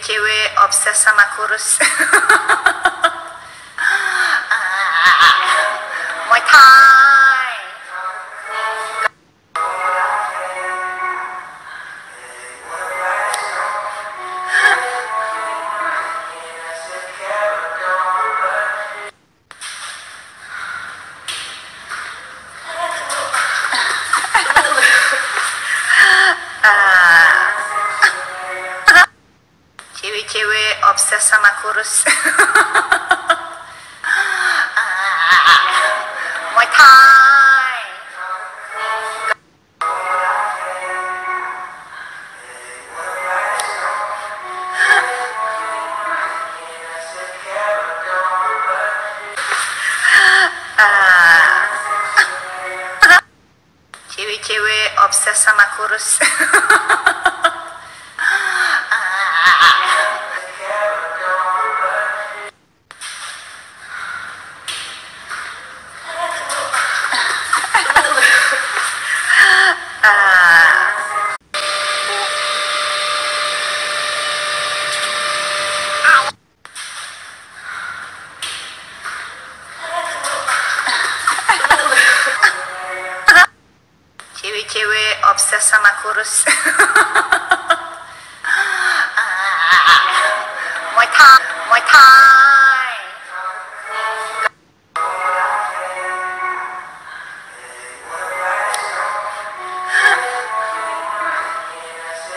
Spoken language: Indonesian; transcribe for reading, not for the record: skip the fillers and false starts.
Cewek-cewek obses sama kurus. Muay Thai. Cewek-cewek obses sama kurus. Muay Thai. Cewek-cewek obses sama kurus. Cewek-cewek obses sama kurus. Muay Thai.